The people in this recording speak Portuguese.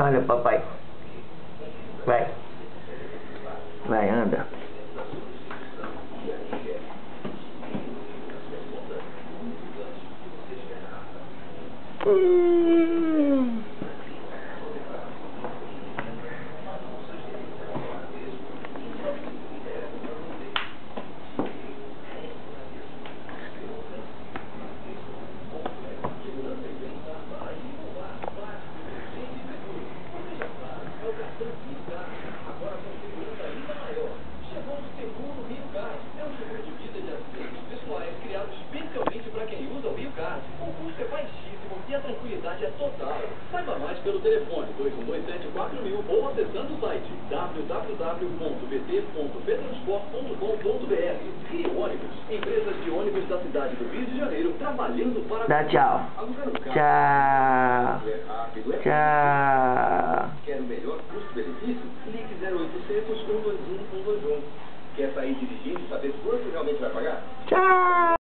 Olha, papai. Vai. Vai, anda. E a tranquilidade é total. Saiba mais pelo telefone 2127-4000 ou acessando o site www.bt.petransport.com.br. Rio Ônibus, empresas de ônibus da cidade do Rio de Janeiro, trabalhando para... Dá tchau. Tchau. Tchau. Quer o melhor custo-benefício? Ligue 0800